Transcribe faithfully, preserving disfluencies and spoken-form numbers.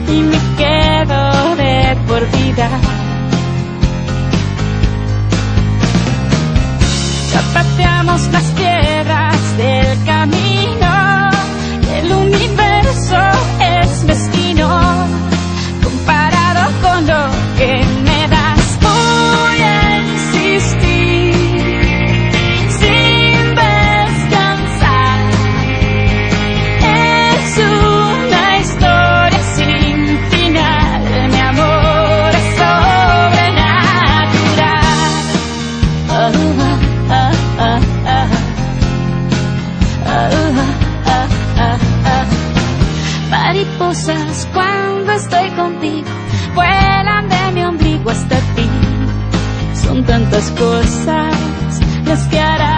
y me quedo de por vida. Zapateamos las piedras del camino y el universo es mezquino comparado con lo que me das. Voy a insistir sin descansar. Es una historia sin final, mi amor es sobrenatural. Oh, oh, oh, oh. Oh, oh, oh, oh. Mariposas cuando estoy contigo vuelan de mi ombligo hasta ti. Son tantas cosas las que harán